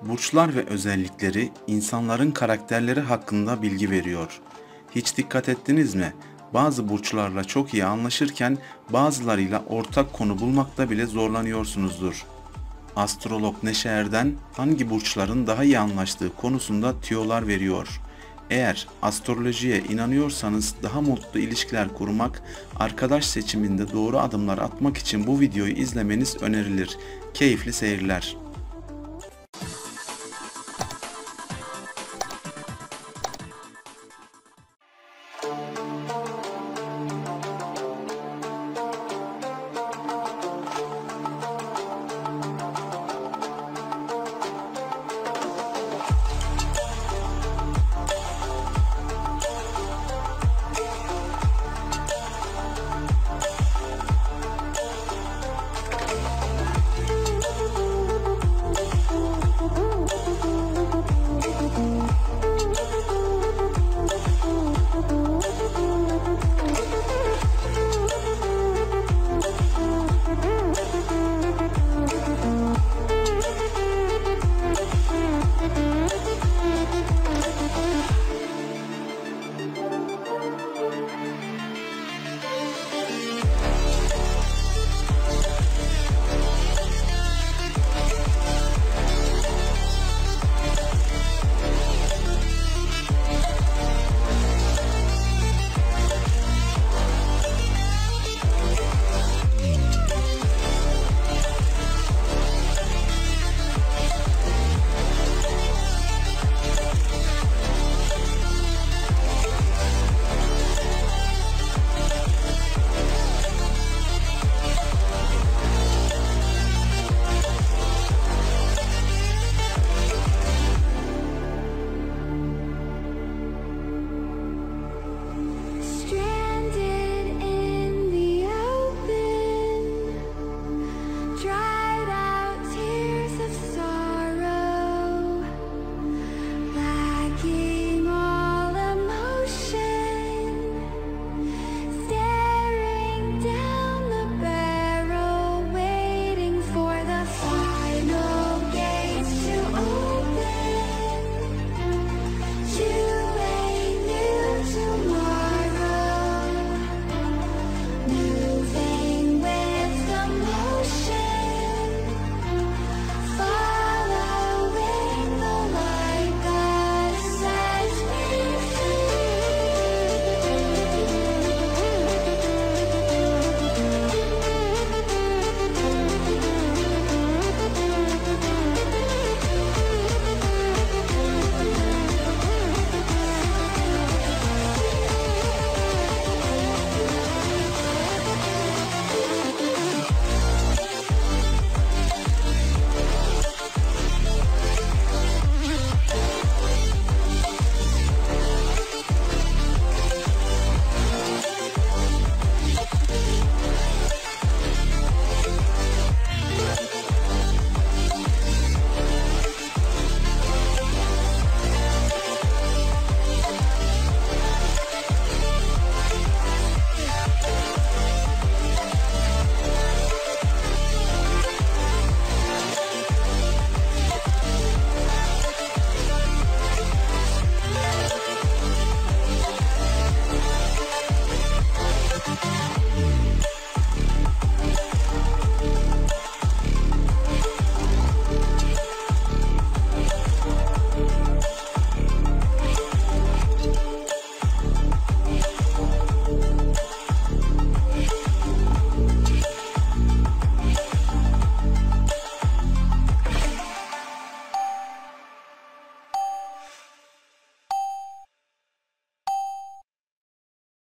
Burçlar ve özellikleri insanların karakterleri hakkında bilgi veriyor. Hiç dikkat ettiniz mi? Bazı burçlarla çok iyi anlaşırken bazılarıyla ortak konu bulmakta bile zorlanıyorsunuzdur. Astrolog Neşe Erden hangi burçların daha iyi anlaştığı konusunda tüyolar veriyor. Eğer astrolojiye inanıyorsanız daha mutlu ilişkiler kurmak, arkadaş seçiminde doğru adımlar atmak için bu videoyu izlemeniz önerilir. Keyifli seyirler.